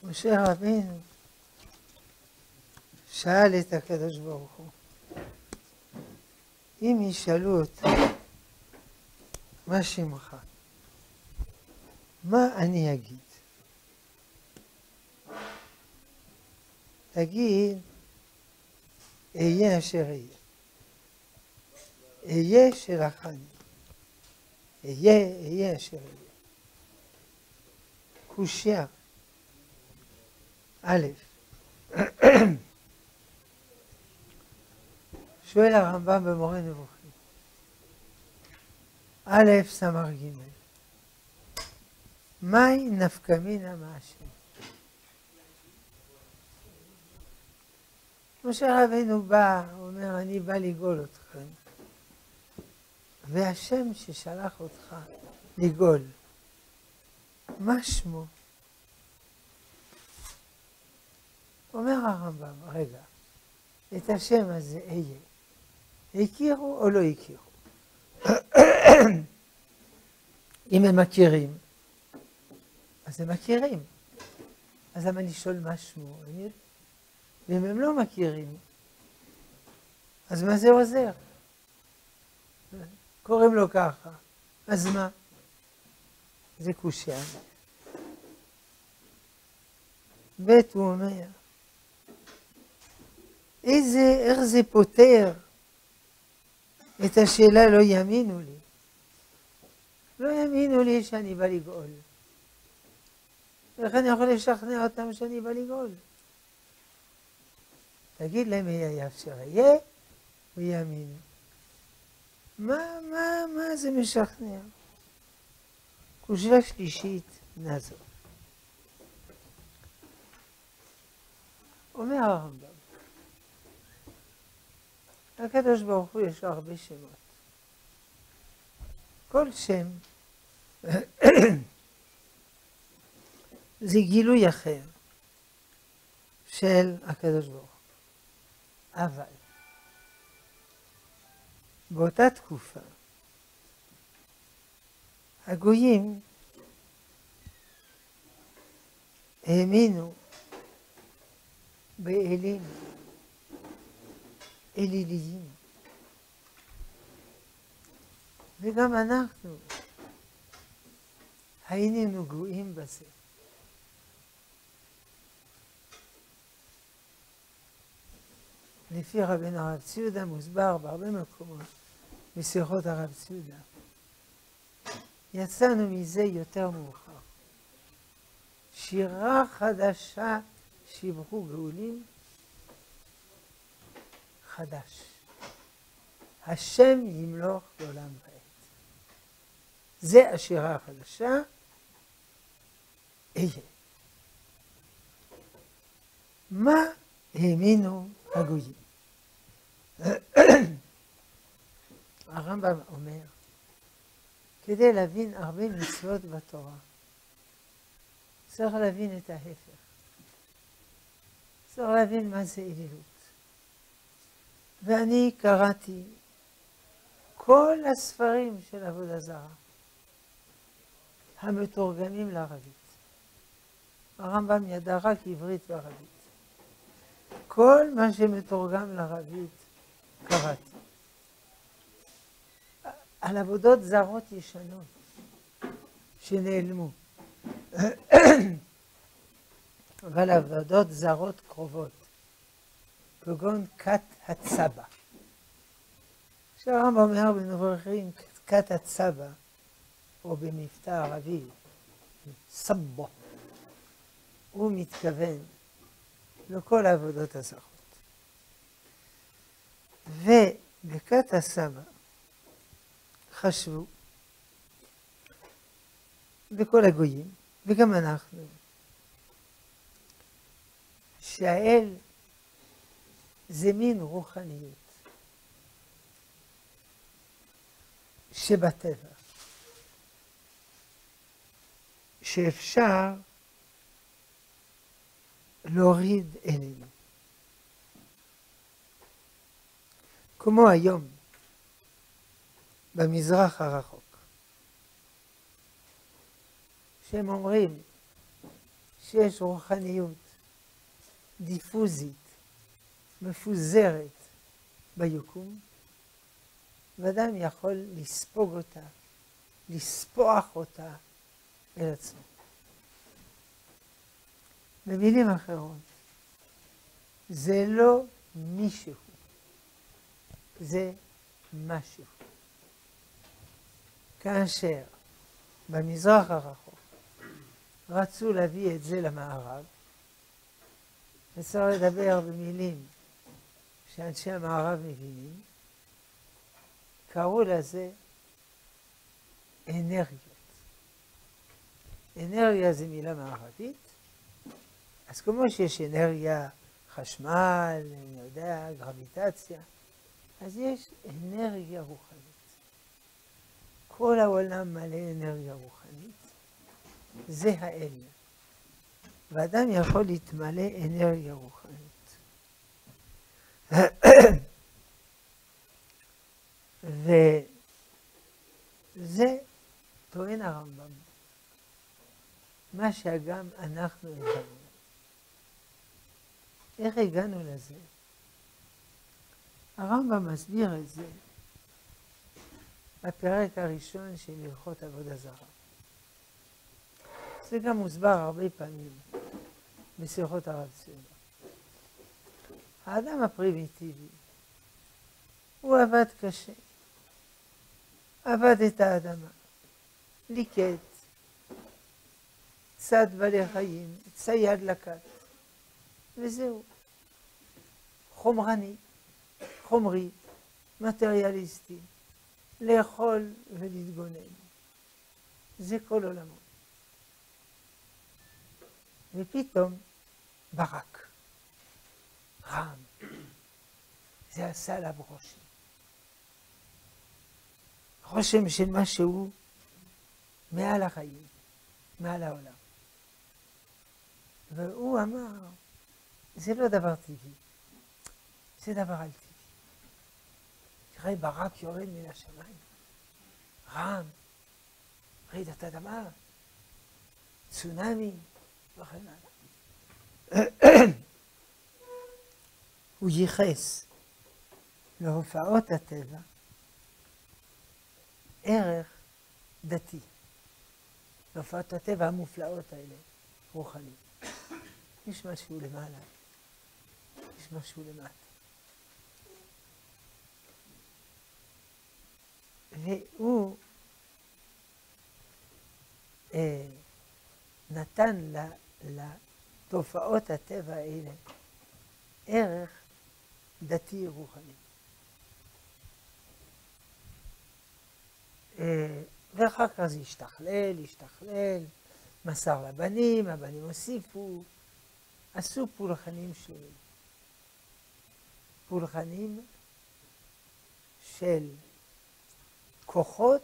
משה רבינו שאל את הקדוש ברוך הוא, אם ישאלו אותי, מה שמך? מה אני אגיד? תגיד, אהיה אשר אהיה. אהיה שלחני. אהיה אשר אהיה. קושיה. א', שואל הרמב"ם במורה נבוכים. א', סמ"ר ג', מהי נפקא מינה מהשם? משה רבינו בא, אומר, אני בא לגאול אתכם. והשם ששלח אותך לגאול, מה שמו? אומר הרמב"ם, רגע, את השם הזה אהיה, הכירו או לא הכירו? אם הם מכירים, אז הם מכירים. אז למה לשאול מה שמו? ואם הם לא מכירים, אז מה זה עוזר? קוראים לו ככה, אז מה? זה קושיה. ב' הוא אומר, איך זה פותר את השאלה לא יאמינו לי? לא יאמינו לי שאני בא לגאול. איך אני יכול לשכנע אותם שאני בא לגאול? תגיד להם יהיה אפשר יהיה, ויאמינו. מה זה משכנע? קושיה שלישית, נעזוב. אומר הרמב"ם, הקדוש ברוך הוא יש לו הרבה שמות. כל שם זה גילוי אחר של הקדוש ברוך הוא. אבל באותה תקופה הגויים האמינו באלים אליליים, וגם אנחנו היינו נגועים בזה. לפי רבנו הרב ציודה מוסבר בהרבה מקומות בשיחות הרב ציודה. יצאנו מזה יותר מאוחר. שירה חדשה שיבחו גאולים חדש. השם ימלוך לעולם ועד. זה השירה החדשה, אהיה. מה האמינו הגויים? הרמב"ם אומר, כדי להבין הרבה מצוות בתורה, צריך להבין את ההפך. צריך להבין מה זה אלילות. ואני קראתי כל הספרים של עבודה זרה, המתורגמים לערבית. הרמב"ם ידע רק עברית וערבית. כל מה שמתורגם לערבית קראתי. על עבודות זרות ישנות שנעלמו. אבל עבודות זרות קרובות, כגון כת הצבא. שהרמב"ם אומר בנבוכים, כת הצבא, או במבטא ערבי, סבו, הוא מתכוון לכל העבודות הזרות. ובכת הסבא חשבו, וכל הגויים, וגם אנחנו, שהאל זה מין רוחניות שבטבע, שאפשר להוריד אלינו. כמו היום, במזרח הרחוק, שהם אומרים שיש רוחניות דיפוזית, מפוזרת ביקום, ואדם יכול לספוג אותה, לספוח אותה אל עצמו. במילים אחרות, זה לא מישהו, זה משהו. כאשר במזרח הרחוק רצו להביא את זה למערב, וצריך לדבר במילים שאנשי המערב מבינים, קראו לזה אנרגיות. אנרגיה זה מילה מערבית, אז כמו שיש אנרגיה חשמל, אני יודע, גרביטציה, אז יש אנרגיה רוחנית. כל העולם מלא אנרגיה רוחנית, זה האל. ואדם יכול להתמלא אנרגיה רוחנית. וזה טוען הרמב"ם, מה שגם אנחנו הבנו. איך הגענו לזה? הרמב"ם מסביר את זה בפרק הראשון של הלכות עבודה זרה. זה גם מוסבר הרבה פעמים בשיחות הרב ציונה. האדם הפרימיטיבי, הוא עבד קשה, עבד את האדמה, ליקט, צד בעלי חיים, צייד לקט, וזהו. חומרני, חומרי, מטריאליסטי, לאכול ולהתגונן. זה כל עולמו. ופתאום ברק, רעם, זה עשה עליו רושם. רושם של משהו מעל החיים, מעל העולם. והוא אמר, זה לא דבר טבעי, זה דבר על טבעי. תראה, ברק יורד מן השמיים, רעם, רעידת אדמה, צונאמי, וכן הלאה. הוא ייחס להופעות הטבע ערך דתי. להופעות הטבע המופלאות האלה, רוחני. יש משהו למעלה, יש משהו למטה. והוא נתן לתופעות הטבע האלה ערך דתי רוחני. ואחר כך זה השתכלל, מסר לבנים, הבנים הוסיפו, עשו פולחנים שלמים. פולחנים של כוחות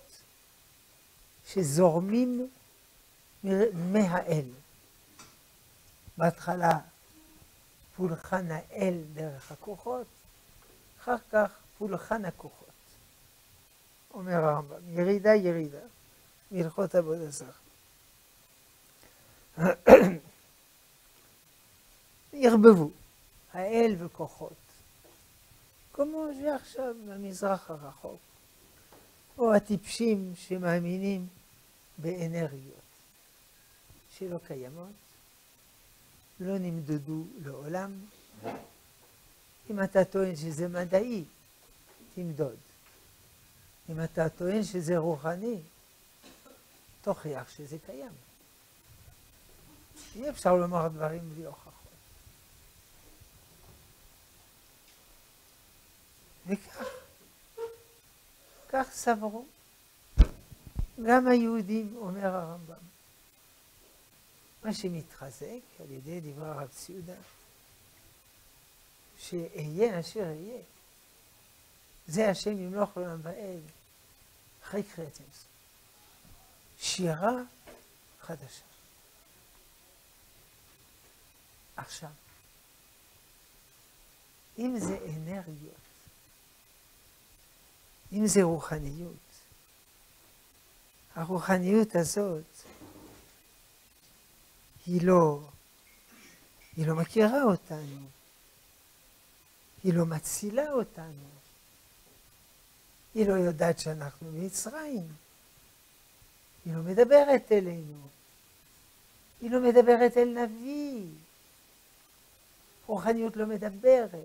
שזורמים מהאל. בהתחלה פולחן האל דרך הכוחות, אחר כך פולחן הכוחות. אומר הרמב"ם, ירידה, מהלכות עבודה זרה. ירבבו, האל וכוחות. כמו שעכשיו במזרח הרחוק, או הטיפשים שמאמינים באנרגיות שלא קיימות, לא נמדדו לעולם. אם אתה טוען שזה מדעי, תמדוד. אם אתה טוען שזה רוחני, תוכיח שזה קיים. אי אפשר לומר דברים בלי הוכחות. וכך סברו. גם היהודים, אומר הרמב"ם, מה שמתחזק על ידי דברי הרב ציודה, שאהיה אשר אהיה, זה השם ימלוך עולם ועד, אחרי קריאת ים סוף. שירה חדשה. עכשיו, אם זה אנרגיות, אם זה רוחניות, הרוחניות הזאת היא לא היא לא מכירה אותנו. היא לא מצילה אותנו. היא לא יודעת שאנחנו במצרים. היא לא מדברת אלינו. היא לא מדברת אל נביא. רוחניות לא מדברת.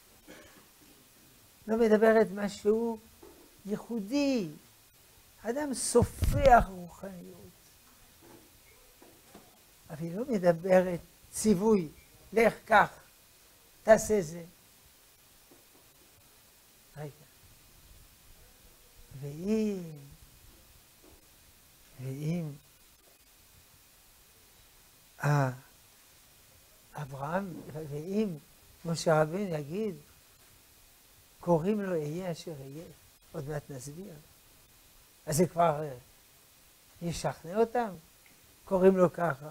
לא מדברת משהו ייחודי. אדם סופח רוחניות. אבל היא לא מדברת ציווי, לך כך, תעשה זה. רגע. ואם אברהם, ואם משה רבינו יגיד, קוראים לו אהיה אשר אהיה, עוד מעט נסביר. אז זה כבר ישכנע אותם, קוראים לו ככה.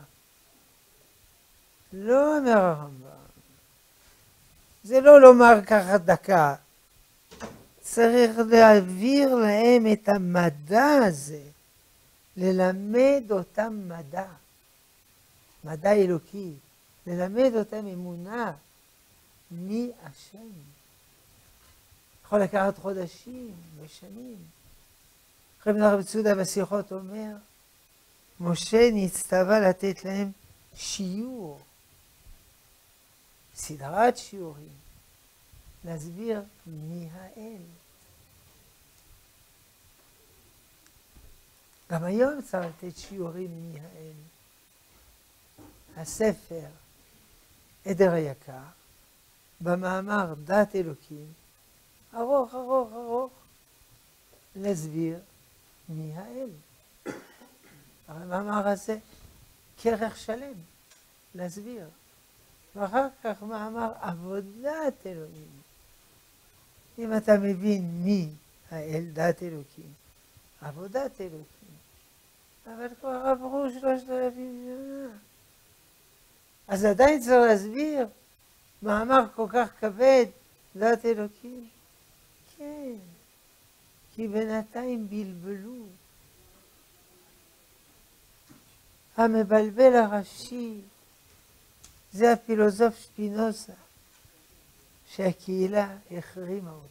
לא אומר הרמב"ם, זה לא לומר ככה דקה, צריך להעביר להם את המדע הזה, ללמד אותם מדע, מדע אלוקי, ללמד אותם אמונה, מי השם. יכול לקחת חודשים ושנים. רבי נחמן צודה בשיחות אומר, משה נצטווה לתת להם שיעור, סדרת שיעורים, להסביר מי האל. גם היום צריך לתת שיעורים מי האל. הספר עדר היקר, במאמר דת אלוקים, ארוך, ארוך, ארוך, להסביר מי האל. המאמר הזה כרך שלם, להסביר. ואחר כך מאמר עבודת אלוהים. אם אתה מבין מי האל, דת אלוקים, עבודת אלוקים. אבל כבר עברו 3,000 שנה. אז עדיין צריך להסביר מאמר כל כך כבד, דת אלוקים. כן, כי בינתיים בלבלו. המבלבל הראשי זה הפילוסוף שפינוזה, שהקהילה החרימה אותו.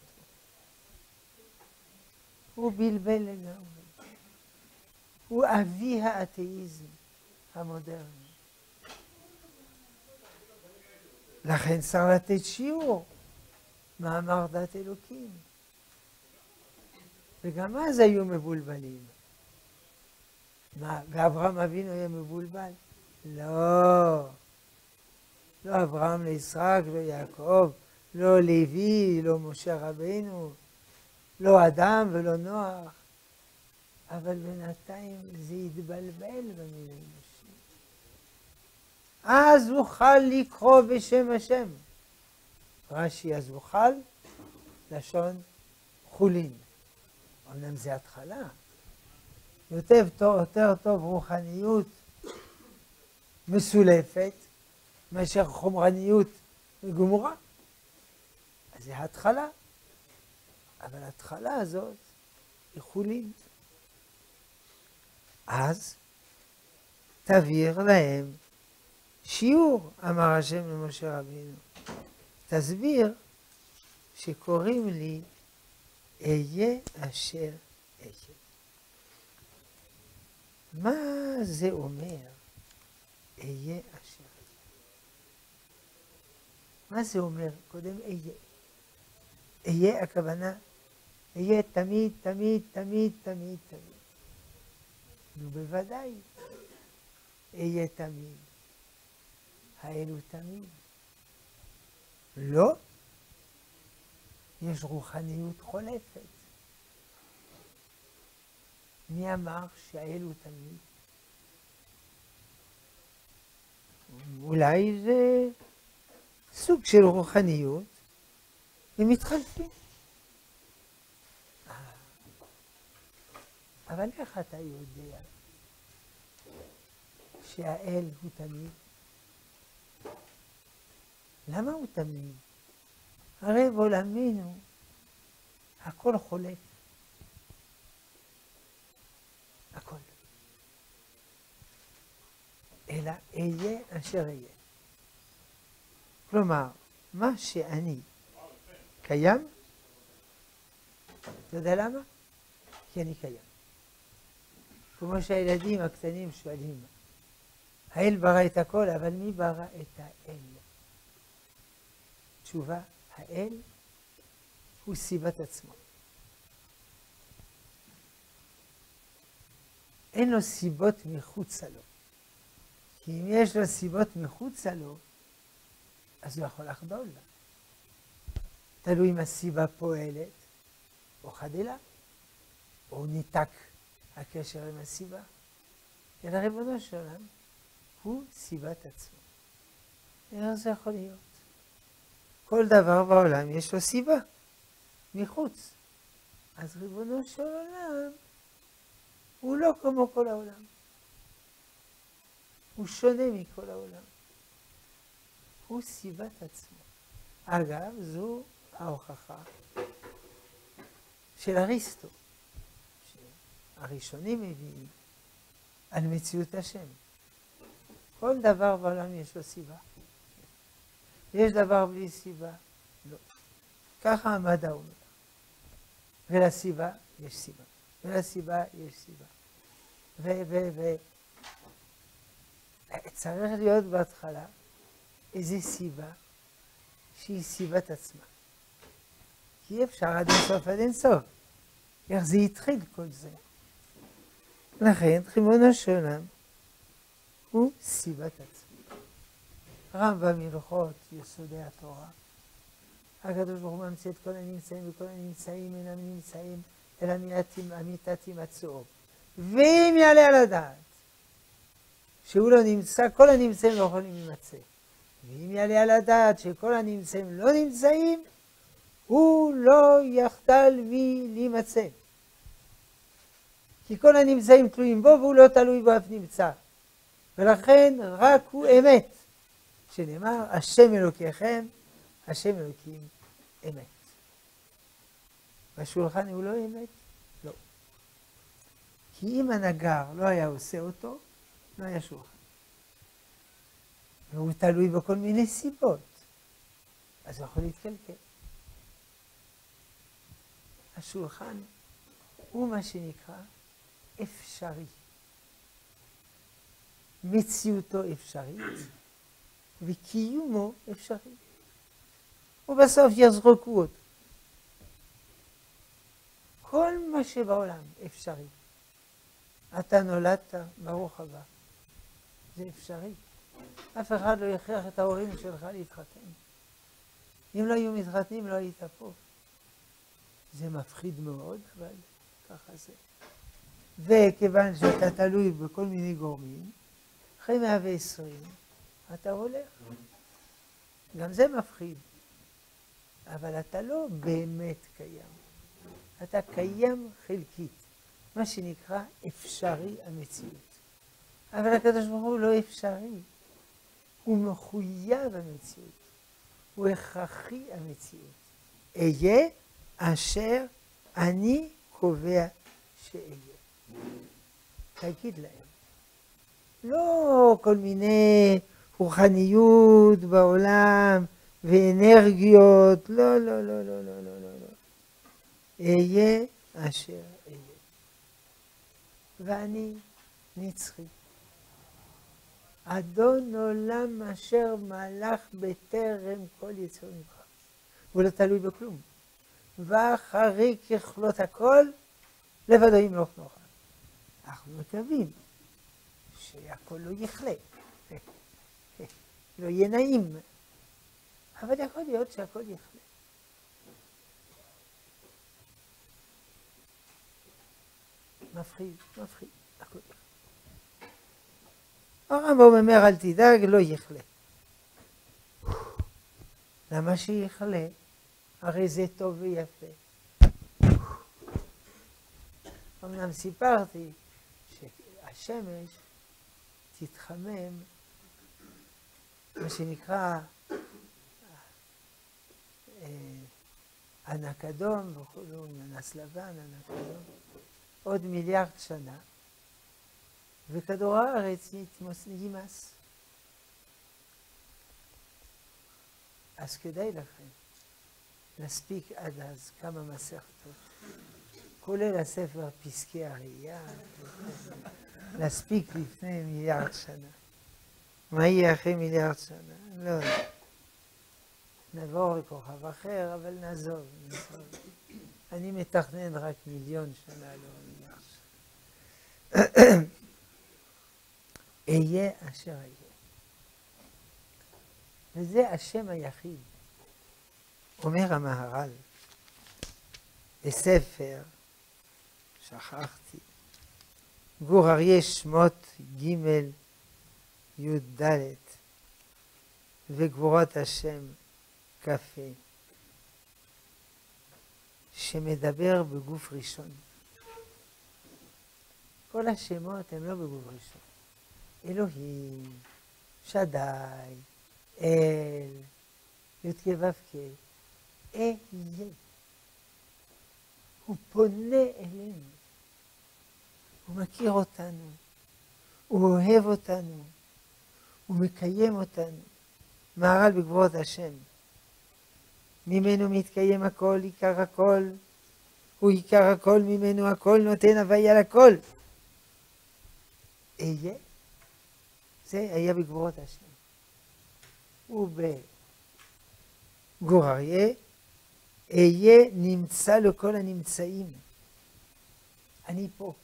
הוא בלבל לגמרי. הוא אבי האתאיזם המודרני. לכן צריך לתת שיעור, מאמר דת אלוקים. וגם אז היו מבולבלים. מה, ואברהם אבינו היה מבולבל? לא. לא אברהם ליצחק, לא יעקב, לא לוי, לא משה רבינו, לא אדם ולא נוח. אבל בינתיים זה התבלבל במילה אנושית. אז אוכל לקרוא בשם השם. רש"י, אז אוכל, לשון חולין. אמנם זה התחלה. יותר טוב רוחניות מסולפת, מאשר חומרניות וגמורה. אז זה התחלה. אבל ההתחלה הזאת היא חולין. אז תעביר להם שיעור, אמר השם למשה רבינו. תסביר שקוראים לי אהיה אשר אהיה. מה זה אומר אהיה אשר אהיה? מה זה אומר? קודם אהיה. אהיה הכוונה, אהיה תמיד, תמיד, תמיד, תמיד, תמיד. נו בוודאי, אהיה תמיד. האל הוא תמיד. לא, יש רוחניות חולפת. מי אמר שהאל הוא תמיד? אולי זה סוג של רוחניות, הם מתחלפים. אבל איך אתה יודע שהאל הוא תמיד? למה הוא תמיד? הרי בעולמנו הכל חולף. הכל. אלא אהיה אשר אהיה. כלומר, מה שאני קיים, אתה יודע למה? כי אני קיים. כמו שהילדים הקטנים שואלים, האל ברא את הכל, אבל מי ברא את האל? תשובה, האל הוא סיבת עצמו. אין לו סיבות מחוצה לו. כי אם יש לו סיבות מחוצה לו, אז הוא יכול לחדול לה. תלוי אם הסיבה פועלת, או חדלה, או ניתק הקשר עם הסיבה. אלא ריבונו של עולם הוא סיבת עצמו. איך זה יכול להיות? כל דבר בעולם יש לו סיבה, מחוץ. אז ריבונו של עולם הוא לא כמו כל העולם. הוא שונה מכל העולם. הוא סיבת עצמו. אגב, זו ההוכחה של אריסטו, שהראשונים מביאים על מציאות השם. כל דבר בעולם יש לו סיבה. יש דבר בלי סיבה? לא. ככה המדע אומר. ולסיבה יש סיבה. ולסיבה יש סיבה. צריך להיות בהתחלה איזו סיבה שהיא סיבת עצמה. כי אי אפשר עד אינסוף עד אינסוף. איך זה התחיל כל זה? לכן ריבונו של עולם הוא סיבת עצמו. רמב"ם הלכות יסודי התורה. הקדוש ברוך הוא ממציא את כל הנמצאים וכל הנמצאים אינם נמצאים אלא אמיתת הימצאו. ואם יעלה על הדעת שהוא לא נמצא, כל הנמצאים לא יכולים להימצא. ואם יעלה על הדעת שכל הנמצאים לא נמצאים, הוא לא יחדל מלהימצא. כי כל הנמצאים תלויים בו והוא לא תלוי בו אף נמצא. ולכן רק הוא אמת. שנאמר, השם אלוקיכם, השם אלוקים אמת. בשולחן הוא לא אמת? לא. כי אם הנגר לא היה עושה אותו, לא היה שולחן. והוא תלוי בכל מיני סיבות. אז הוא יכול להתקלקל. השולחן הוא מה שנקרא אפשרי. מציאותו אפשרית, וקיומו אפשרי. ובסוף יזרקו אותו. כל מה שבעולם אפשרי. אתה נולדת, ברוך הבא. זה אפשרי. אף אחד לא יכריח את ההורים שלך להתחתן. אם לא היו מתחתנים, לא היית פה. זה מפחיד מאוד, אבל ככה זה. וכיוון שאתה תלוי בכל מיני גורמים, אחרי 120, אתה הולך. גם זה מפחיד. אבל אתה לא באמת קיים. אתה קיים חלקית. מה שנקרא אפשרי המציאות. אבל הקדוש ברוך הוא לא אפשרי. הוא מחויב המציאות. הוא הכרחי המציאות. אהיה אשר אני קובע שאהיה. תגיד להם. לא כל מיני רוחניות בעולם ואנרגיות. לא, לא, לא, לא, לא, לא, לא. אהיה אשר אהיה. ואני נצחי. אדון עולם אשר מלך בטרם כל יצור נברא. הוא לא תלוי בכלום. ואחרי ככלות הכל, לבדו ימלוך נוכל. אנחנו מקווים שהכל לא יכלה. לא יהיה נעים. אבל יכול להיות שהכל יכלה. מפחיד, מפחיד. הכל יכלה. הרמב"ם אומר, אל תדאג, לא יכלה. למה שיכלה? הרי זה טוב ויפה. אמנם סיפרתי שהשמש תתחמם, מה שנקרא ענק אדום, וכולו ננס לבן, ענק אדום, עוד 1 מיליארד שנה, וכדור הארץ יימס. אז כדאי לכם להספיק עד אז כמה מסכתות, כולל הספר פסקי הראייה, להספיק לפני מיליארד שנה. מה יהיה אחרי מיליארד שנה? לא יודע. נעבור לכוכב אחר, אבל נעזוב. אני מתכנן רק 1,000,000 שנה, לא מיליארד שנה. אהיה אשר אהיה. וזה השם היחיד. אומר המהר"ל בספר, שכחתי, גור אריה שמות ג' י"ד וגבורות השם כ"ה, שמדבר בגוף ראשון. כל השמות הם לא בגוף ראשון. אלוהים, שדי, אל, י"ק ו"ק, אהיה. הוא פונה אלינו. הוא מכיר אותנו. הוא אוהב אותנו. הוא מקיים אותנו. מהר"ל בגבורות השם. ממנו מתקיים הכל, עיקר הכל. הוא עיקר הכל, ממנו הכל נותן הוויה לכל. אהיה. זה היה בגבורות השם. ובגור אריה, אהיה נמצא לכל הנמצאים. אני פה.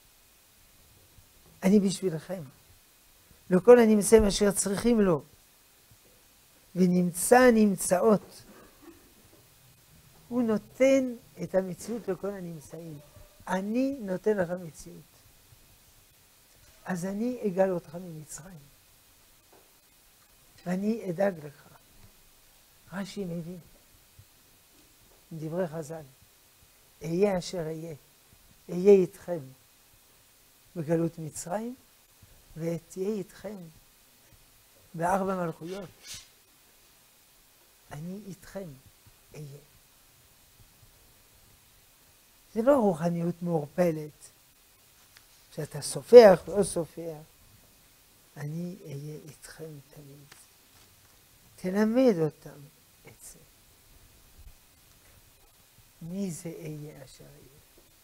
אני בשבילכם. לכל הנמצאים אשר צריכים לו. ונמצא נמצאות. הוא נותן את המציאות לכל הנמצאים. אני נותן לך מציאות. אז אני אגאל אותך ממצרים. ואני אדאג לך. רש"י מביא. דברי חז"ל. אהיה אשר אהיה. אהיה איתכם בגלות מצרים, ותהיה איתכם בארבע מלכויות. אני איתכם אהיה. זה לא רוחניות מעורפלת, שאתה סופח, לא סופח. אני אהיה איתכם תמיד. תלמד אותם את זה. מי זה אהיה אשר אהיה?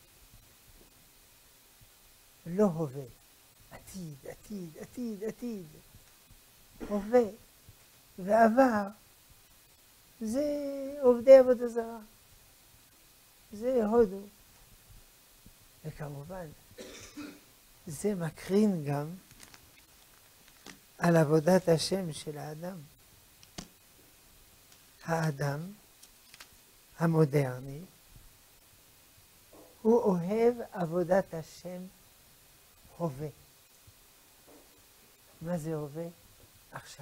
לא הווה. עתיד, עתיד, עתיד, עתיד. הווה ועבר. זה עובדי עבודה זרה. זה הודו. וכמובן, זה מקרין גם על עבודת השם של האדם. האדם המודרני, הוא אוהב עבודת השם הווה. מה זה הווה? עכשיו.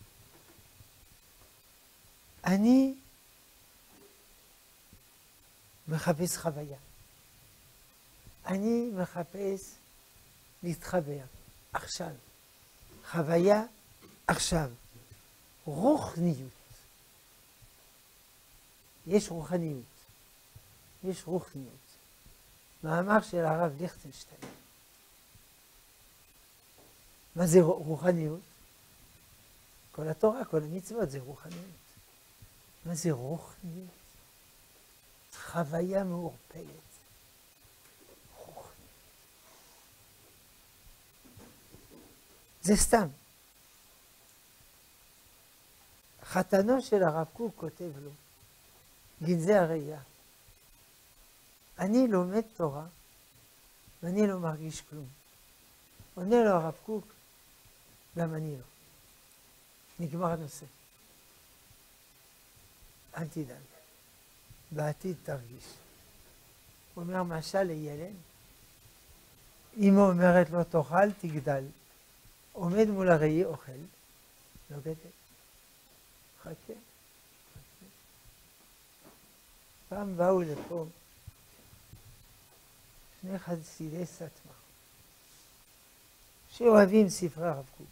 אני מחפש חוויה. אני מחפש להתחבר. עכשיו. חוויה עכשיו. רוחניות. יש רוחניות. יש רוחניות. מאמר של הרב ליכטנשטיין. מה זה רוחניות? כל התורה, כל המצוות זה רוחניות. מה זה רוחניות? חוויה מעורפלת. רוחניות. זה סתם. חתנו של הרב קוק כותב לו, גנזי הראייה, אני לומד תורה ואני לא מרגיש כלום. עונה לו הרב קוק, גם אני לא. נגמר הנושא. אל תדאג, בעתיד תרגיש. הוא אומר משל לילד, אמא אומרת לו תאכל, תגדל. עומד מול הראי אוכל, לא גדל. חכה. פעם באו לפה שני חסידי סטמא, שאוהבים ספרי הרב קוק.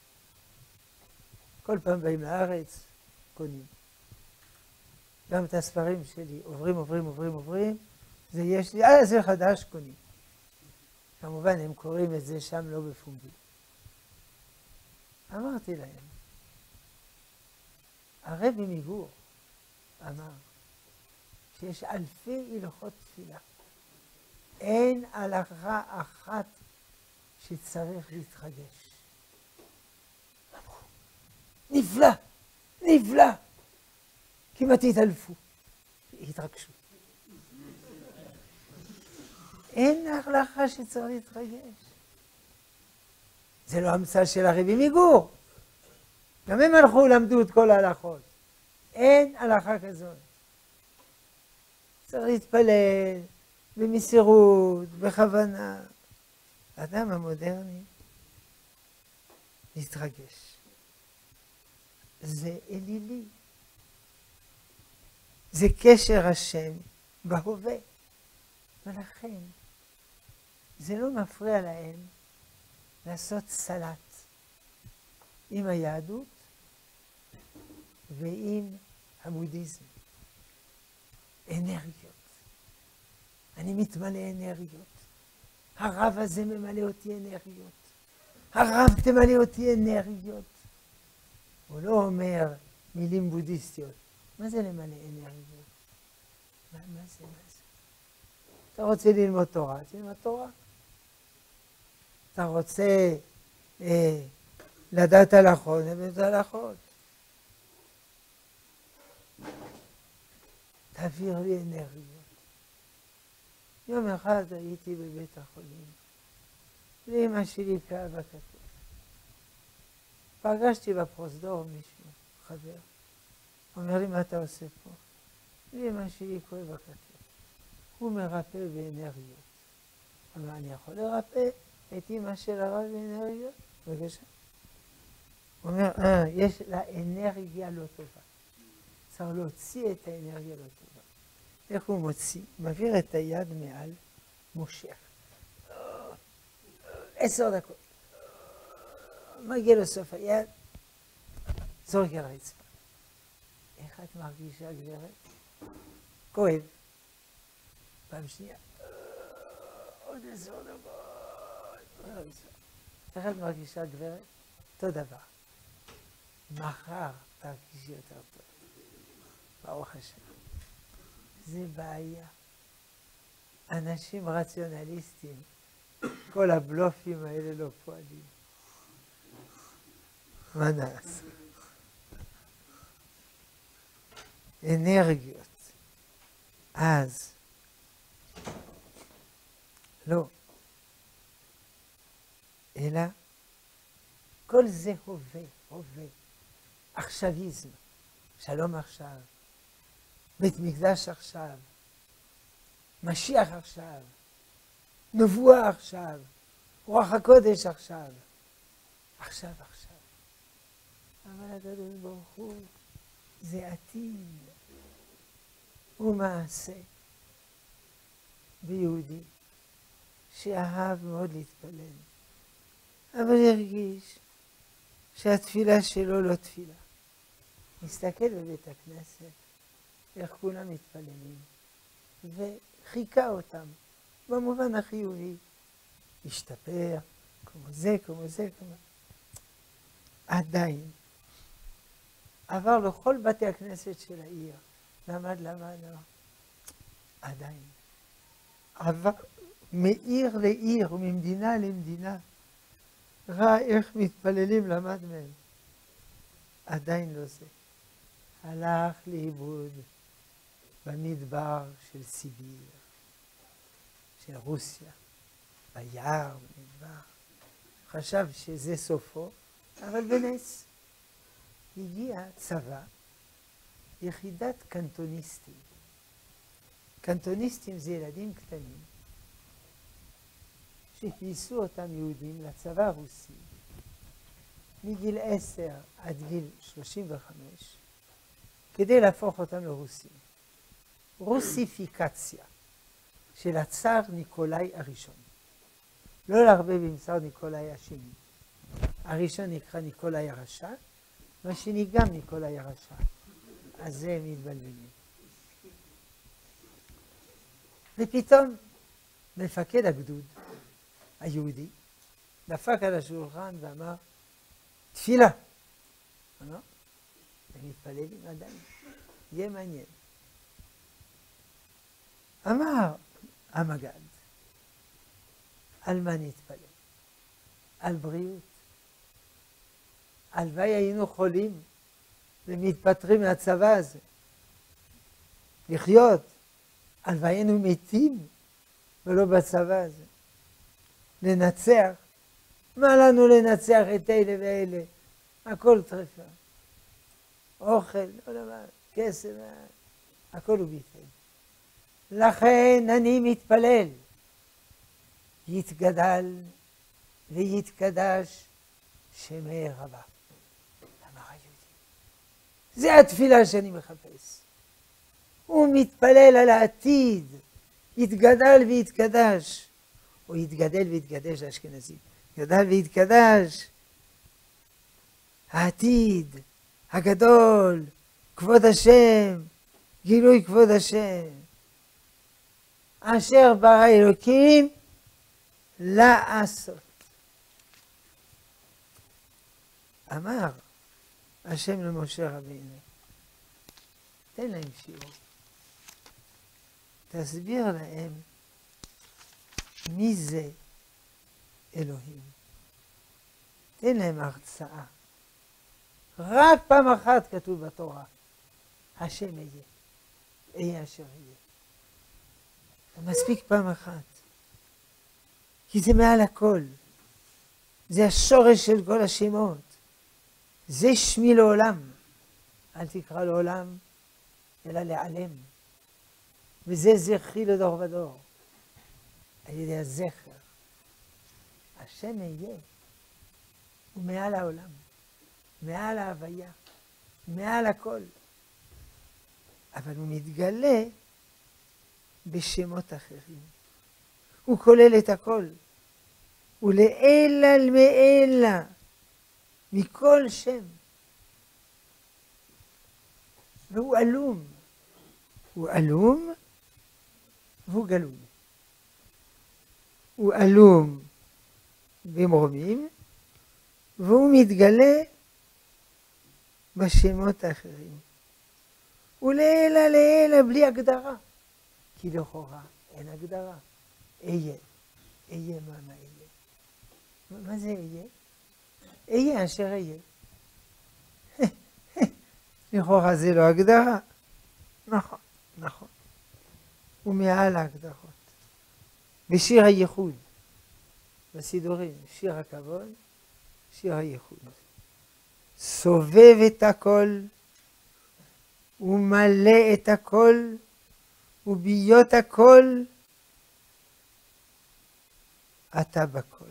כל פעם באים לארץ, קונים. גם את הספרים שלי עוברים, זה יש לי, זה חדש, קונים. כמובן הם קוראים את זה שם לא בפומבי. אמרתי להם, הרבי מגור אמר שיש אלפי הלכות תפילה. אין הלכה אחת שצריך להתרגש. אמרו, נפלא, נפלא. כמעט התעלפו, התרגשו. אין הלכה שצריך להתרגש. זה לא המצאה של הרבי מגור. גם הם הלכו, למדו את כל ההלכות. אין הלכה כזאת. צריך להתפלל במסירות, בכוונה. האדם המודרני להתרגש. זה אלילי. זה קשר השם בהווה. ולכן זה לא מפריע להם לעשות סלט עם היהדות ועם הבודהיזם. אנרגיות. אני מתמלא אנרגיות. הרב הזה ממלא אותי אנרגיות. הרב תמלא אותי אנרגיות. הוא לא אומר מילים בודהיסטיות. מה זה למלא אנרגיות? מה זה? אתה רוצה ללמוד תורה, תלמד תורה. אתה רוצה לדעת הלכות, לדעת הלכות. תעביר לי אנרגיות. יום אחד הייתי בבית החולים, לאמא שלי כאב הכתף. פגשתי בפרוזדור מישהו, חבר. אומר לי, מה אתה עושה פה? לאמא שלי כואב הכתף. הוא מרפא באנרגיות. אבל אני יכול לרפא את אמא של הרב באנרגיות? בבקשה. הוא אומר, יש לה אנרגיה לא טובה. צריך להוציא את האנרגיה לא טובה. איך הוא מוציא? מעביר את היד מעל, מושך. 10 דקות. מגיע לסוף היד, זורק על הרצפה. איך את מרגישה, גברת? כואב. פעם שנייה. עוד 10 דקות. איך את מרגישה, גברת? אותו דבר. מחר תרגישי יותר טוב. ברוך השם. זה בעיה. אנשים רציונליסטים, כל הבלופים האלה לא פועלים. מה נעשה? אנרגיות. אז, לא. אלא, כל זה הווה. עכשוויזם. שלום עכשיו. בית מקדש עכשיו. משיח עכשיו. נבואה עכשיו. רוח הקודש עכשיו. עכשיו. אבל הקדוש ברוך הוא זה עתיד. הוא מעשה ביהודי שאהב מאוד להתפלל. אבל הרגיש שהתפילה שלו לא תפילה. מסתכל בבית הכנסת, איך כולם מתפללים, וחיכה אותם, במובן החיובי, השתפר, כמו זה. עדיין, עבר לכל בתי הכנסת של העיר, למד, עדיין. עבר מעיר לעיר וממדינה למדינה, ראה איך מתפללים, למד מהם. עדיין לא זה. הלך לאיבוד במדבר של סיביר, של רוסיה, ביער, במדבר. חשב שזה סופו, אבל בנס הגיע צבא, יחידת קנטוניסטים. קנטוניסטים זה ילדים קטנים, שהכניסו אותם יהודים לצבא הרוסי, מגיל 10 עד גיל 35, כדי להפוך אותם לרוסים. רוסיפיקציה של הצאר ניקולאי הראשון. לא לערבב עם צאר ניקולאי השני. הראשון נקרא ניקולאי הרשע, והשני גם ניקולאי הרשע. אז זה מתבלבלים. ופתאום מפקד הגדוד היהודי דפק על השולחן ואמר, תפילה. אמר, מתפללים עדיין, יהיה מעניין. אמר המגד, על מה נתפלל? על בריאות. הלוואי היינו חולים ומתפטרים מהצבא הזה. לחיות. הלוואי היינו מתים ולא בצבא הזה. לנצח. מה לנו לנצח את אלה ואלה? הכל טרפה. אוכל, לא דבר, כסף, הכל הוא ביטל. לכן אני מתפלל. יתגדל ויתקדש שמי רבה. אמר היהודי. זה התפילה שאני מחפש. הוא מתפלל על העתיד. יתגדל ויתקדש. או יתגדל ויתקדש לאשכנזים. יתגדל ויתקדש. העתיד הגדול, כבוד השם, גילוי כבוד השם. אשר ברא אלוקים לעשות. אמר השם למשה רבינו, תן להם שיעור. תסביר להם מי זה אלוהים. תן להם הרצאה. רק פעם אחת כתוב בתורה, השם יהיה, יהיה אשר יהיה. מספיק פעם אחת. כי זה מעל הכל. זה השורש של כל השמות. זה שמי לעולם. אל תקרא לעולם, אלא לעלם. וזה זכרי לדור ודור. על ידי הזכר. השם יהיה. הוא מעל העולם. מעל ההוויה. מעל הכל. אבל הוא מתגלה בשמות אחרים. הוא כולל את הכל. הוא לעילה מעילה. מכל שם. והוא עלום. הוא עלום והוא גלום. הוא עלום במרומים והוא מתגלה בשמות האחרים. הוא לעילה לעילה בלי הגדרה. כי לכאורה אין הגדרה. אהיה. אהיה מה אהיה. מה זה אהיה? אהיה אשר אהיה. לכאורה זה לא הגדרה. נכון, נכון. הוא מעל ההגדרות. בשיר הייחוד, בסידורים, שיר הכבוד, שיר הייחוד. סובב את הכל, ומלא את הכל, וביות הכל, אתה בכל.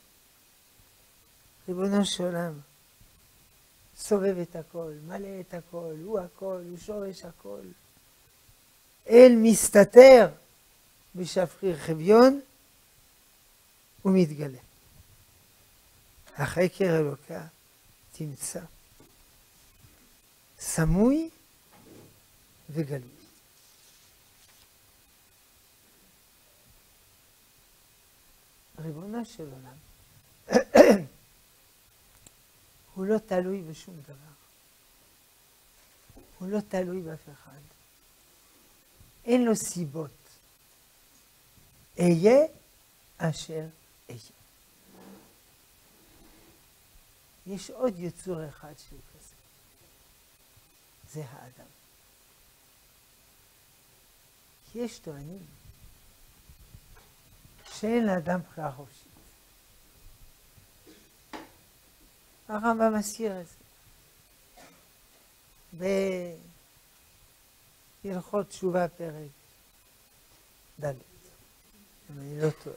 ריבונו של עולם, סובב את הכל, מלא את הכל, הוא הכל, הוא שורש הכל. אל מסתתר בשפריר חביון, הוא מתגלה. החקר אלוקה תמצא. סמוי וגלוי. ריבונו של עולם, הוא לא תלוי בשום דבר. הוא לא תלוי באף אחד. אין לו סיבות. אהיה אשר אהיה. יש עוד יצור אחד שהוא כזה. זה האדם. כי יש טוענים שאין לאדם בחירה חופשית. הרמב"ם מזכיר את זה. בהלכות תשובה פרק ד', אם אני לא טועה.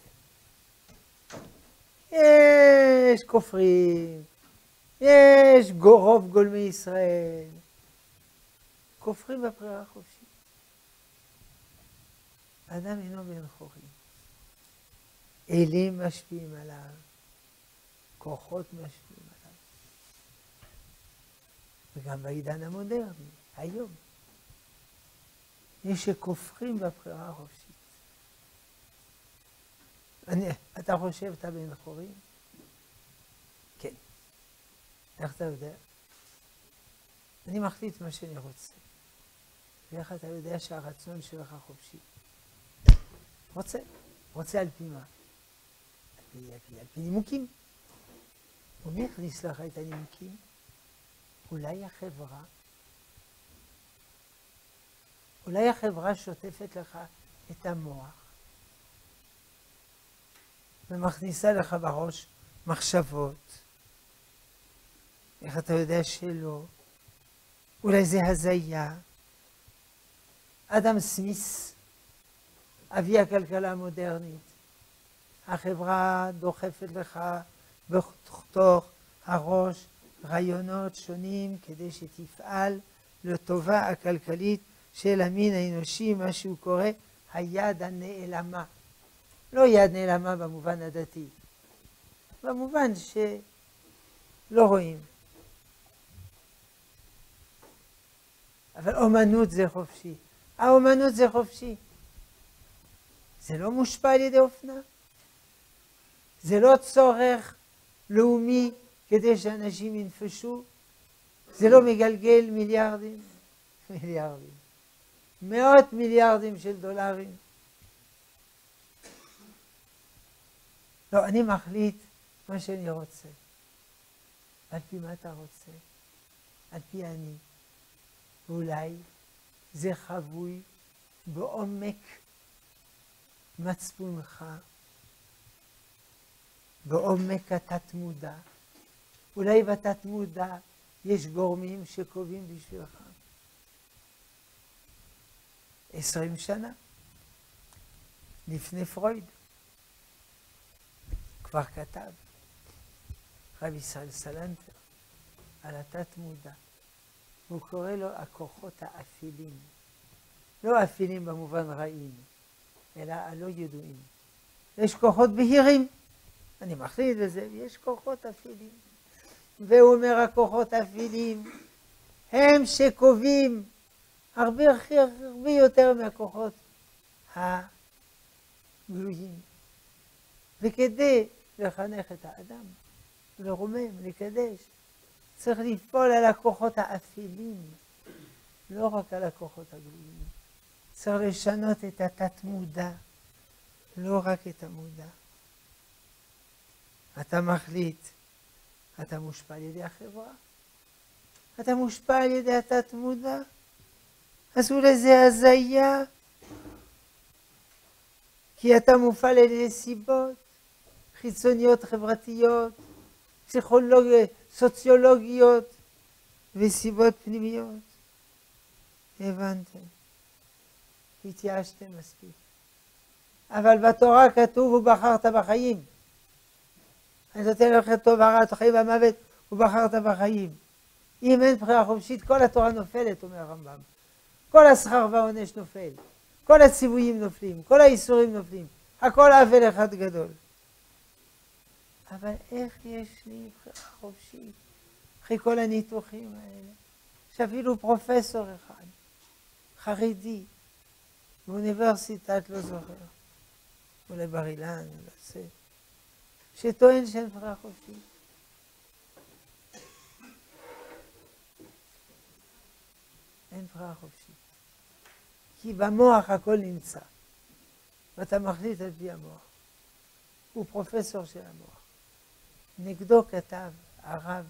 יש כופרים, יש רוב גולמי ישראל, כופרים בבחירה החופשית. האדם אינו בן חורים. אלים משפיעים עליו, כוחות משפיעים עליו. וגם בעידן המודרני, היום, יש שכופרים בבחירה החופשית. אתה חושב אתה בן חורים? כן. איך אתה יודע? אני מחליט מה שאני רוצה. ואיך אתה יודע שהרצון שלך חופשי? רוצה על פי מה? על פי נימוקים. ומי הכניס לך את הנימוקים? אולי החברה? אולי החברה שוטפת לך את המוח ומכניסה לך בראש מחשבות. איך אתה יודע שלא? אולי זה הזיה. אדם סמיס, אבי הכלכלה המודרנית, החברה דוחפת לך בתוך הראש רעיונות שונים כדי שתפעל לטובה הכלכלית של המין האנושי, מה שהוא קורא היד הנעלמה. לא יד נעלמה במובן הדתי, במובן שלא רואים. אבל אומנות זה חופשי. האומנות זה חופשי. זה לא מושפע על ידי אופנה. זה לא צורך לאומי כדי שאנשים ינפשו. זה לא מגלגל מיליארדים. מאות מיליארדים של דולרים. לא, אני מחליט מה שאני רוצה. על פי מה אתה רוצה? על פי אני. ואולי זה חבוי בעומק מצפונך, בעומק התת-מודע. אולי בתת-מודע יש גורמים שקובעים בשבילך. 20 שנה לפני פרויד כבר כתב רב ישראל סלנטר על התת-מודע. הוא קורא לו הכוחות האפילים. לא אפלים במובן רעים, אלא הלא ידועים. יש כוחות בהירים, אני מחליט בזה, ויש כוחות אפילים. והוא אומר, הכוחות האפילים הם שקובעים הרבה יותר מהכוחות הגלויים. וכדי לחנך את האדם, לרומם, לקדש, צריך לפעול על הכוחות האפילים, לא רק על הכוחות הגלויים. צריך לשנות את התת-מודע, לא רק את המודע. אתה מחליט, אתה מושפע על ידי החברה, אתה מושפע על ידי התת-מודע, אז אולי זה הזיה, כי אתה מופעל על ידי סיבות חיצוניות חברתיות, פסיכולוגיות, סוציולוגיות וסיבות פנימיות. הבנתם? התייאשתם מספיק. אבל בתורה כתוב ובחרת בחיים. אני נותן לך טוב הרע, את החיים והמוות, ובחרת בחיים. אם אין בחירה חופשית, כל התורה נופלת, אומר הרמב"ם. כל השכר והעונש נופל. כל הציוויים נופלים, כל האיסורים נופלים. הכל עוול אחד גדול. אבל איך יש לי בחירה חופשית? אחרי כל הניתוחים האלה. שאפילו פרופסור אחד, חרדי, באוניברסיטת לא זוכר, אולי בר אילן, לא זה, שטוען שאין בחירה חופשית. אין בחירה חופשית. כי במוח הכל נמצא, ואתה מחליט על פי המוח. הוא פרופסור של המוח. נגדו כתב הרב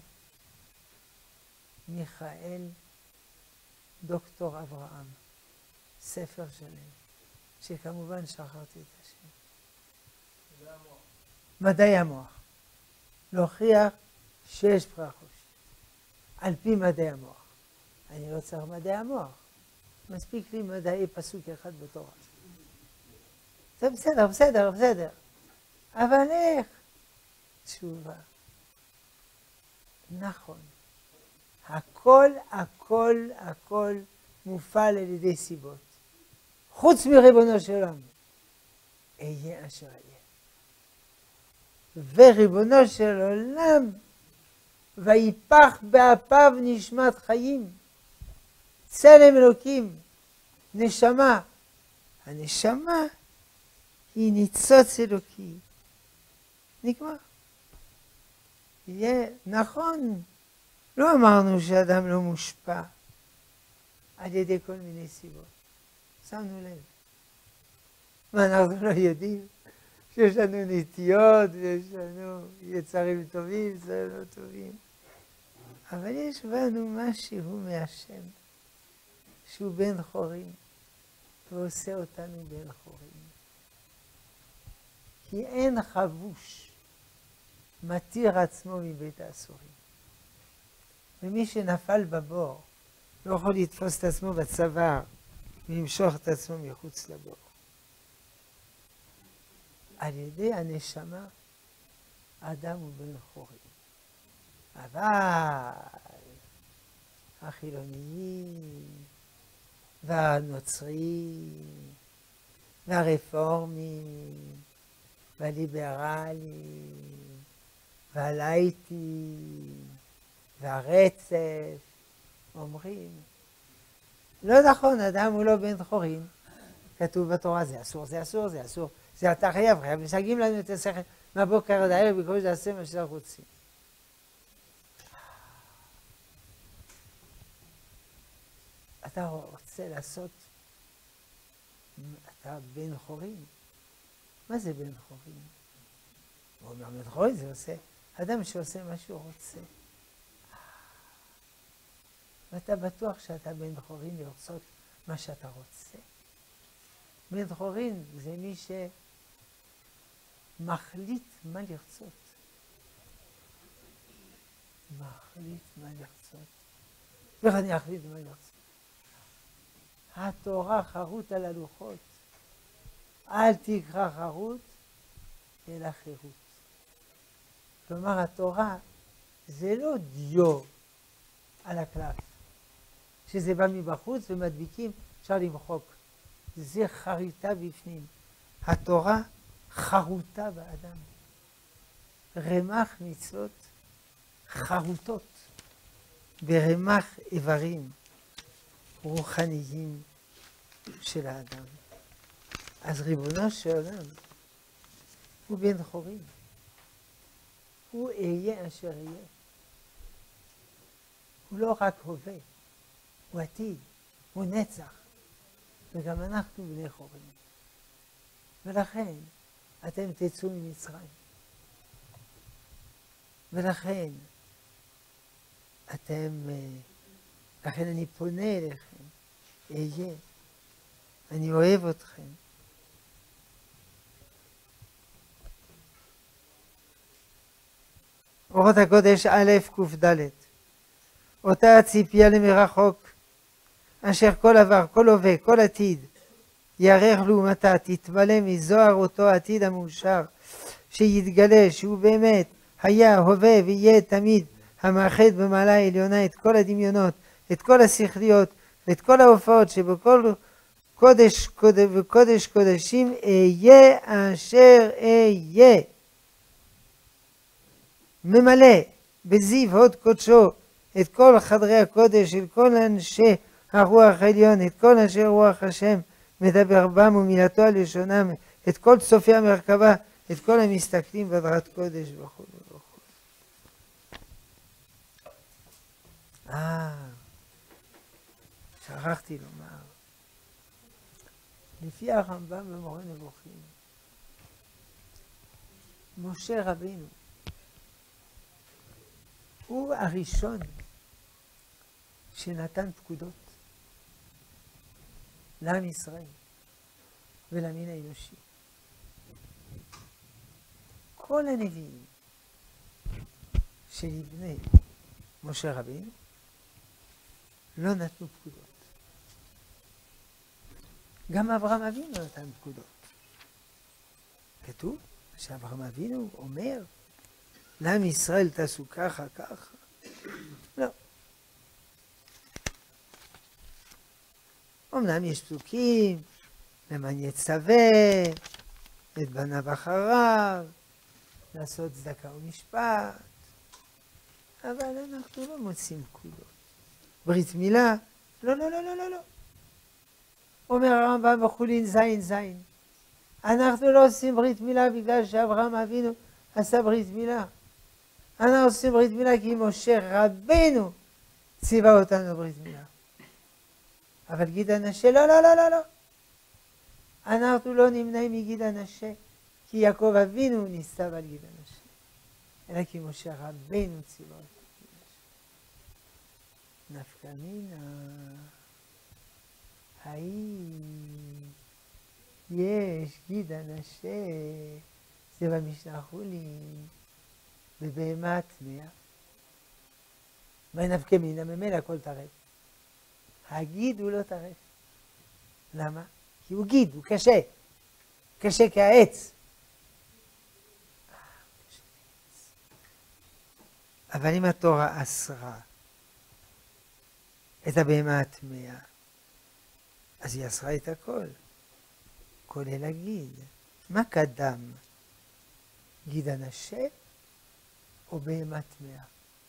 מיכאל דוקטור אברהם, ספר שלם, שכמובן שכחתי את השם. מדעי המוח. להוכיח שיש בחירה חופשית. על פי מדעי המוח. אני לא צריך מדעי המוח. מספיק לי מדעי פסוק אחד בתורה. זה בסדר. אבל איך? תשובה. נכון. הכל מופעל על ידי סיבות. חוץ מריבונו של עולם. אהיה אשר אהיה. וריבונו של עולם, ויפח באפיו נשמת חיים. צלם אלוקים, נשמה. הנשמה היא ניצוץ אלוקי. נגמר. יהיה נכון לא אמרנו שאדם לא מושפע על ידי כל מיני סיבות. שמנו לב. ואנחנו לא יודעים שיש לנו נטיות ויש לנו יצרים טובים, יצרים לא טובים. אבל יש בנו משהו מהשם, שהוא בן חורים, ועושה אותנו בן חורים. כי אין חבוש מתיר עצמו מבית האסורים. ומי שנפל בבור לא יכול לתפוס את עצמו בצוואר ולמשוך את עצמו מחוץ לבור. על ידי הנשמה, האדם הוא בן חורים. אבל החילוניים והנוצרים והרפורמים והליברלים והלייטים והרצף אומרים, לא נכון, אדם הוא לא בן חורין. כתוב בתורה, זה אסור, זה אסור, זה אסור. זה אתה חייב, משגעים לנו את השכל מהבוקר עד הערב, בכל זה עושה מה שאנחנו רוצים. אתה רוצה לעשות, אתה בן חורין. מה זה בן חורין? הוא אומר, בן חורין זה עושה, אדם שעושה מה שהוא רוצה. ואתה בטוח שאתה בן חורין לרצות מה שאתה רוצה. בן חורין זה מי שמחליט מה לרצות. מחליט מה לרצות. ואיך אני אחליט מה לרצות? התורה חרוט על הלוחות. אל תקרא חרוט, אלא חירות. כלומר, התורה זה לא דיו על הקלף. שזה בא מבחוץ ומדביקים, אפשר למחוק. זה חריטה בפנים. התורה חרוטה באדם. רמ"ח מצוות חרוטות ברמ"ח איברים רוחניים של האדם. אז ריבונו של עולם הוא בן חורין. הוא אהיה אשר יהיה. הוא לא רק הווה, הוא עתיד, הוא נצח. וגם אנחנו בני חורין. ולכן אתם תצאו ממצרים. ולכן לכן אני פונה אליכם, אהיה, אני אוהב אתכם. אורות הקודש א' קד. אותה הציפייה למרחוק, אשר כל עבר, כל הווה, כל עתיד, ירח לעומתה, תתמלא מזוהר אותו עתיד המאושר, שיתגלה שהוא באמת היה, הווה ויהיה תמיד, המאחד במעלה העליונה את כל הדמיונות, את כל השכליות, ואת כל ההופעות שבכל קודש וקודש קודשים אהיה אשר אהיה. ממלא בזיו הוד קודשו את כל חדרי הקודש, את כל אנשי הרוח העליון, את כל אנשי רוח השם, מדבר בם ומילתו על לשונם, את כל צופי המרכבה, את כל המסתכלים בדרת קודש וכו' וכו'. שכחתי לומר, לפי הרמב"ם במורה נבוכים, משה רבינו הוא הראשון שנתן פקודות לעם ישראל ולמין האנושי. כל הנביאים שלפני משה רבינו לא נתנו פקודות. גם אברהם אבינו נתן פקודות. כתוב שאברהם אבינו אומר, לעם ישראל תעשו ככה, ככה. לא. אמנם יש פסוקים, למען יצווה, את בניו אחריו, לעשות צדקה ומשפט, אבל אנחנו לא מוצאים פקודות. ברית מילה, לא, לא, לא, לא, לא, לא. אומר הרמב"ם בחולין זין זין. אנחנו לא עושים ברית מילה בגלל שאברהם אבינו עשה ברית מילה. אנחנו עושים ברית מילה כי משה רבינו ציווה אותנו ברית מילה. אבל גיד הנשה, לא, לא, לא, לא, לא. אנחנו לא נמנעים מגיד הנשה, כי יעקב אבינו ניסה על גיד הנשה. אלא כי משה רבינו ציווה אותנו. נפקא מינה, האם יש גיד הנשה, זה במשנה חולין, בבהמה טמאה. מה נפקא מינה? ממילא הכל טרף. הגיד הוא לא טרף. למה? כי הוא גיד, הוא קשה. קשה כעץ. אבל אם התורה אסרה את הבהמה הטמאה, אז היא אסרה את הכל, כולל הגיד. מה קדם? גיד הנשה או בהמה טמאה?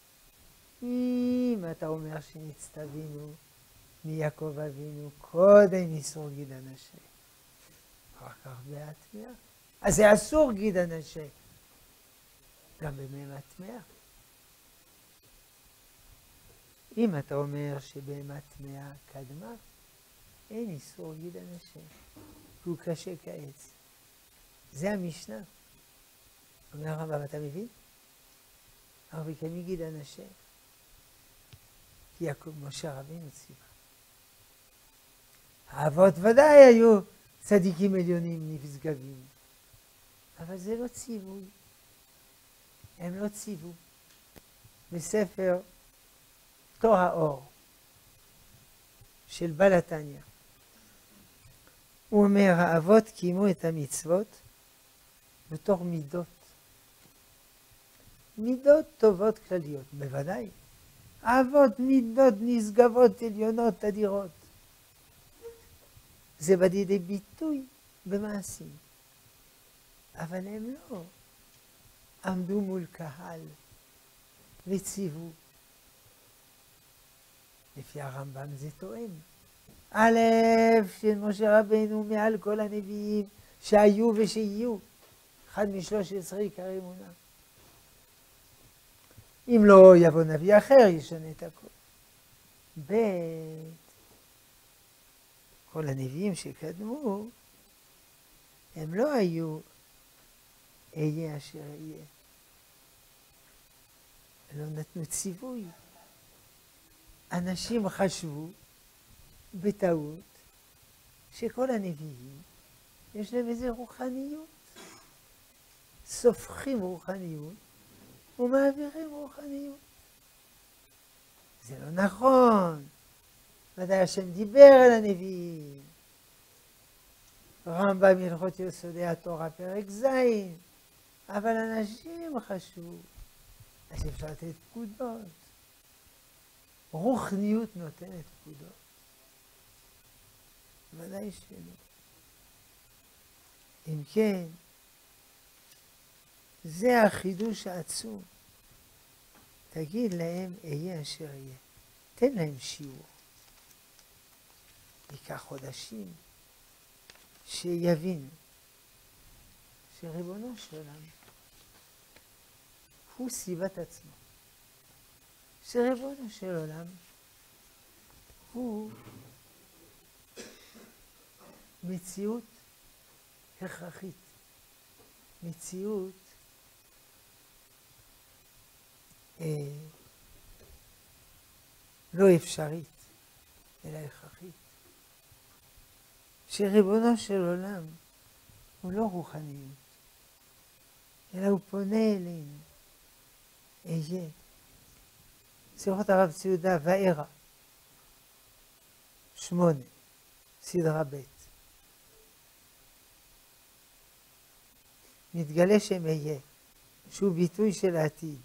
אם אתה אומר שנצטווינו מיעקב אבינו קודם איסור גיד הנשה, אחר כך בהמה טמאה, אז זה אסור גיד הנשה, גם בבהמה טמאה. אם אתה אומר שבהמה טמאה קדמה, אין איסור גיד הנשה, כי הוא קשה כעץ. זה המשנה. אומר הרמב"ם, אתה מבין? אבל כמי גיד הנשה, כי משה רבינו ציווה. האבות ודאי היו צדיקים עליונים נשגבים, אבל זה לא ציווי. הם לא ציוו. בספר תור האור של בעל התניא, הוא אומר, האבות קיימו את המצוות בתור מידות. מידות טובות כלליות, בוודאי. האבות מידות נשגבות עליונות אדירות. זה בא לידי ביטוי במעשים. אבל הם לא עמדו מול קהל וציוו. לפי הרמב"ם זה תואם. א', של משה רבינו מעל כל הנביאים שהיו ושיהיו. אחד מ13 עיקרי אמונה. אם לא יבוא נביא אחר, ישנה את הכל. ב', כל הנביאים שקדמו, הם לא היו אהיה אשר אהיה. לא נתנו ציווי. אנשים חשבו בטעות שכל הנביאים יש להם איזה רוחניות. סופחים רוחניות ומעבירים רוחניות. זה לא נכון. ודאי השם דיבר על הנביאים. רמב"ם הלכות יסודי התורה פרק ז', אבל אנשים חשבו אז אפשר לתת פקודות. רוחניות נותנת פקודות. ודאי שלא. אם כן, זה החידוש העצום. תגיד להם, אהיה אשר אהיה. תן להם שיעור. ייקח חודשים שיבינו שריבונו של עולם הוא סיבת עצמו. שריבונו של עולם הוא מציאות הכרחית. מציאות לא אפשרית, אלא הכרחית. שריבונו של עולם הוא לא רוחניות, אלא הוא פונה אלינו. אהיה. שיחות הרב ציודה ואירה 8, סדרה ב'. מתגלה שם אהיה, שהוא ביטוי של העתיד.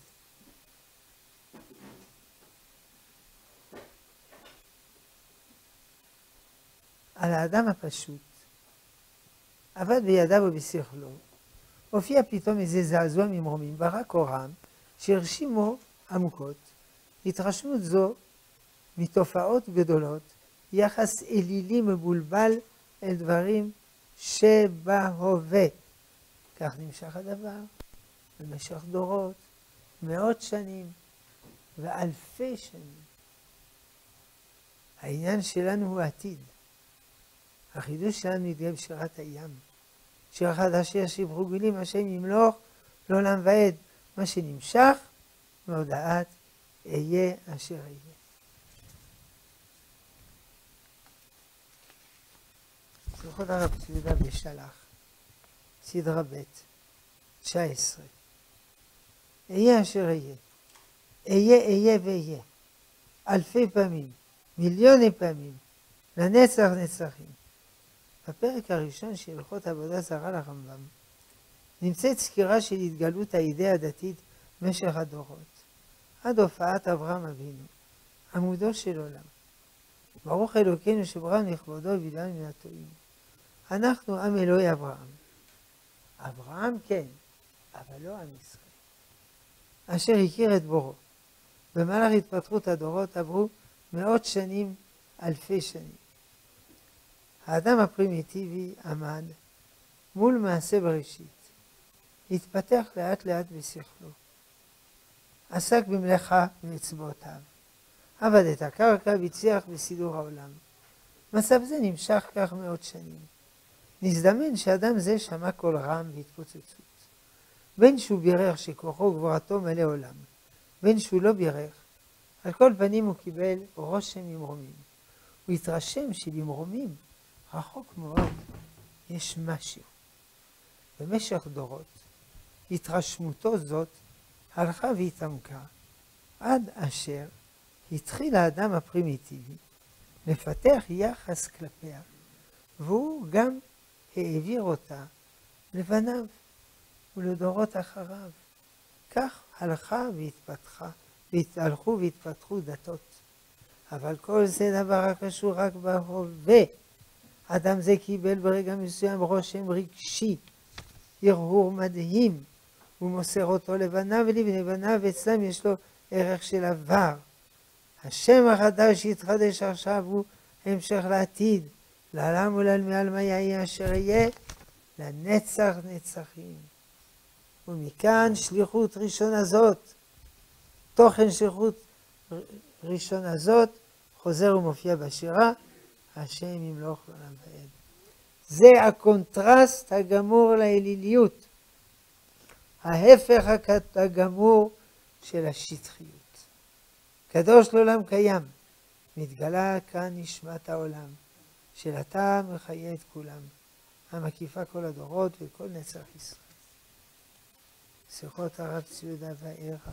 על האדם הפשוט, עבד בידיו ובשכלו, הופיע פתאום איזה זעזוע ממרומים, ברק אורם, שהרשימו עמוקות. התרשמות זו מתופעות גדולות, יחס אלילי מבולבל אל דברים שבהווה. כך נמשך הדבר במשך דורות, מאות שנים ואלפי שנים. העניין שלנו הוא עתיד. החידוש שלנו מתגלה בשירת הים. שיר אחד אשר שיבחו גלים, השם ימלוך לעולם ועד. מה שנמשך מהודעת אהיה אשר אהיה. סליחות הרב ציודה בשלח, סדרה ב' 19. אהיה אשר אהיה. אהיה ואהיה. אלפי פעמים, מיליוני פעמים, לנצח נצחים. בפרק הראשון של הלכות עבודה זרה לרמב"ם נמצאת סקירה של התגלות האידאה הדתית במשך הדורות, עד הופעת אברהם אבינו, עמודו של עולם. ברוך אלוקינו שבראנו לכבודו והבדלנו מן הטועים. אנחנו עם אלוהי אברהם. אברהם כן, אבל לא עם ישראל. אשר הכיר את בורו. במהלך התפתחות הדורות עברו מאות שנים, אלפי שנים. האדם הפרימיטיבי עמד מול מעשה בראשית. התפתח לאט לאט בשכלו. עסק במלאכה מאצבעותיו. עבד את הקרקע והצליח בסידור העולם. מצב זה נמשך כך מאות שנים. נזדמן שאדם זה שמע קול רם והתפוצצות. בין שהוא בירך שכוחו וגבורתו מלא עולם, בין שהוא לא בירך, על כל פנים הוא קיבל רושם ממרומים. הוא התרשם שבמרומים רחוק מאוד יש משהו. במשך דורות התרשמותו זאת הלכה והתעמקה, עד אשר התחיל האדם הפרימיטיבי לפתח יחס כלפיה, והוא גם העביר אותה לבניו ולדורות אחריו. כך הלכה והתפתחה, והתהלכו והתפתחו דתות. אבל כל זה דבר הקשור רק בהווה. אדם זה קיבל ברגע מסוים רושם רגשי, הרהור מדהים, הוא מוסר אותו לבניו ולבני בניו, ואצלם יש לו ערך של עבר. השם החדש שיתחדש עכשיו הוא המשך לעתיד, לעולם ולעלמי יהיה אשר יהיה, לנצח נצחים. ומכאן שליחות ראשונה זאת, תוכן שליחות ראשונה זאת, חוזר ומופיע בשירה, השם ימלוך לעולם ועד. זה הקונטרסט הגמור לאליליות, ההפך הגמור של השטחיות. קדוש לעולם קיים, מתגלה כאן נשמת העולם, של הטעם מחיה את כולם, המקיפה כל הדורות וכל נצח ישראל. שיחות הרב ציודה והערך,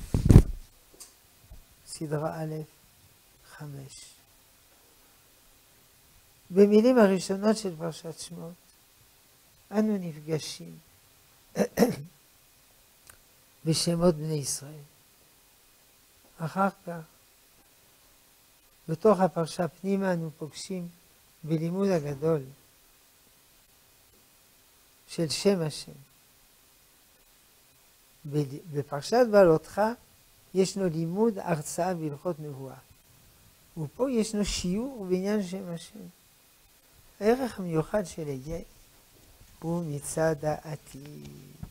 סדרה א' 5. במילים הראשונות של פרשת שמות, אנו נפגשים בשמות בני ישראל. אחר כך, בתוך הפרשה פנימה אנו פוגשים בלימוד הגדול של שם השם. בפרשת בעלותך ישנו לימוד הרצאה בהלכות נבואה. ופה ישנו שיעור בעניין שם השם. הערך המיוחד של אהיה הוא מצד העתיד.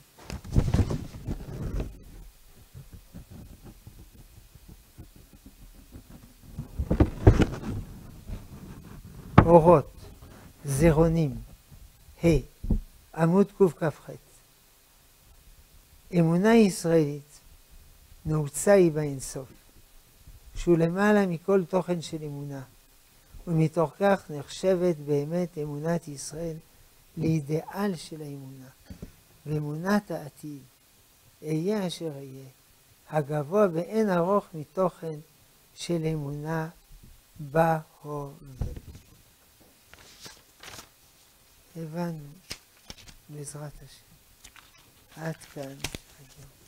אורות, זרעונים, עמוד קכ"ח. אמונה ישראלית נעוצה היא באינסוף, שהוא למעלה מכל תוכן של אמונה, ומתוך כך נחשבת באמת אמונת ישראל לאידיאל של האמונה, ואמונת העתיד, אהיה אשר אהיה, הגבוה באין ארוך מתוכן של אמונה בהווה. הבנו בעזרת השם. עד כאן.